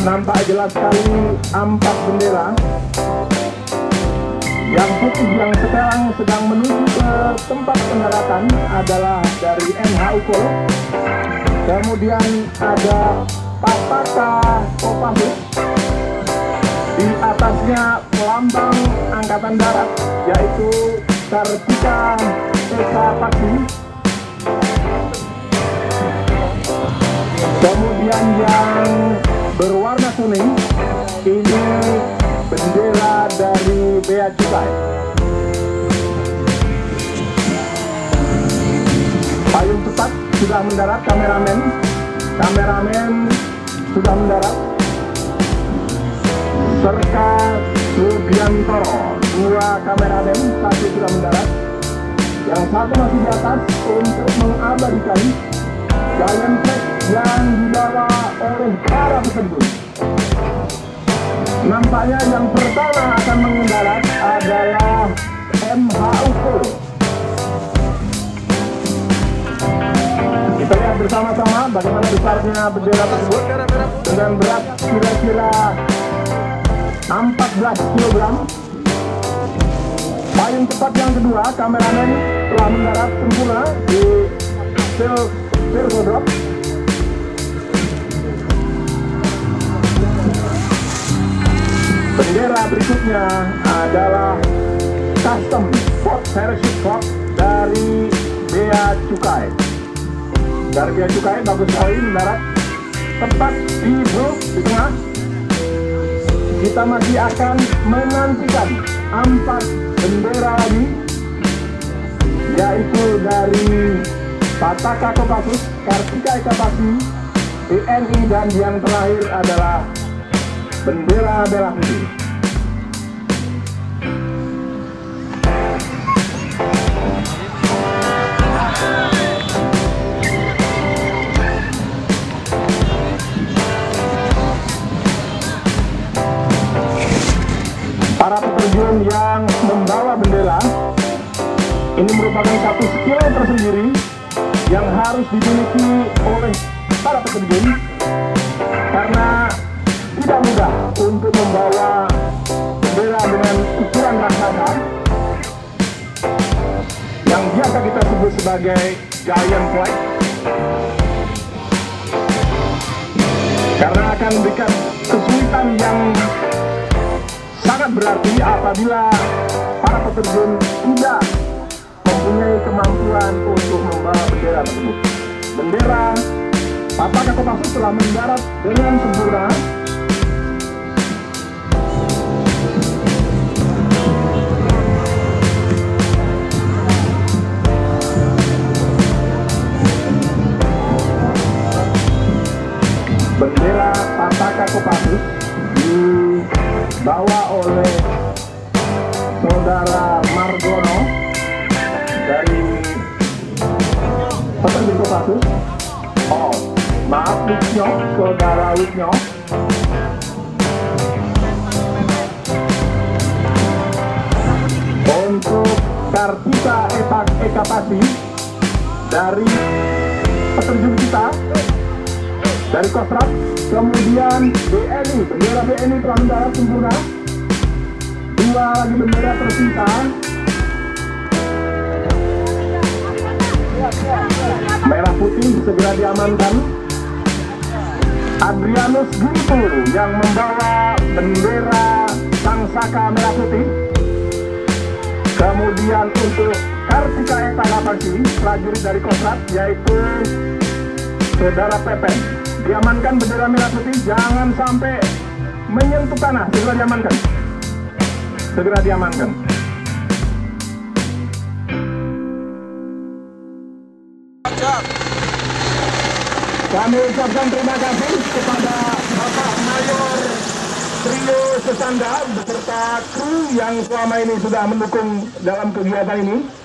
nampak jelas sekali 4 bendera. Yang putih yang sekarang sedang menuju ke tempat pendaratan adalah dari MHUKO. Kemudian ada Pataka Kopassus. Di atasnya lambang Angkatan Darat, yaitu Kartika Eka Paksi. Kemudian yang berwarna kuning ini bendera dari Bea Cukai. Payung cepat sudah mendarat, kameramen sudah mendarat. Serta Subiantoro, 2 kameramen, 1 sudah mendarat. Yang 1 masih di atas untuk mengabadikan giant flag yang dibawa oleh para peterjun. Nampaknya yang pertama akan mendarat adalah MHUKO. Kita lihat bersama-sama bagaimana besarnya bendera tersebut dengan berat kira-kira 14 kg. Payung cepat yang kedua, kameramen telah mendarat sempurna di Silgodrop. Bendera berikutnya adalah Custom Sport Parachute Club dari Bea Cukai. Dari Bea Cukai bagus sekali mendarat tepat di blok di tengah. Kita masih akan menantikan 4 bendera lagi, yaitu dari Pataka Kopassus, Kartika Eka Paksi, TNI, dan yang terakhir adalah bendera merah putih. Para peterjun yang membawa bendera ini merupakan satu skill tersendiri yang harus dimiliki oleh para peterjun, karena tidak mudah untuk membawa bendera dengan ukuran raksasa yang biasa kita sebut sebagai giant flag, karena akan memberikan kesulitan yang sangat berarti apabila para peterjun tidak mempunyai kemampuan untuk membawa bendera tersebut. Bendera Pataka Kopassus telah mendarat dengan sempurna. Bendera Pataka Kopassus dibawa oleh Saudara Margono dari peterjun Kopassus. Oh, maaf Wisnyo, Saudara Wisnyo. Untuk Kartika Eka Paksi dari peterjun kita dari Kostrad. Kemudian BNI, bendera BNI telah mendarat sempurna. 2 lagi bendera tersisa. Merah putih segera diamankan. Adrianus Guntur yang membawa bendera Sang Saka merah putih. Kemudian untuk Kartika Eka Paksi, prajurit dari Kostrad, yaitu Saudara Pepen. Diamankan bendera merah putih, jangan sampai menyentuh tanah, segera diamankan. Segera diamankan. Kami ucapkan terima kasih kepada Bapak Mayor Trio Sesanda beserta kru yang selama ini sudah mendukung dalam kegiatan ini.